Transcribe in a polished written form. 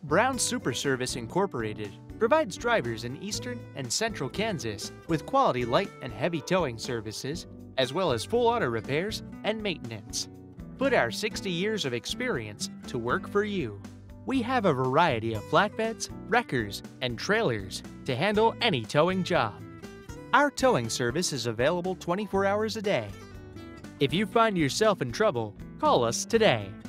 Brown Super Service Incorporated provides drivers in eastern and central Kansas with quality light and heavy towing services, as well as full auto repairs and maintenance. Put our 60 years of experience to work for you. We have a variety of flatbeds, wreckers, and trailers to handle any towing job. Our towing service is available 24 hours a day. If you find yourself in trouble, call us today.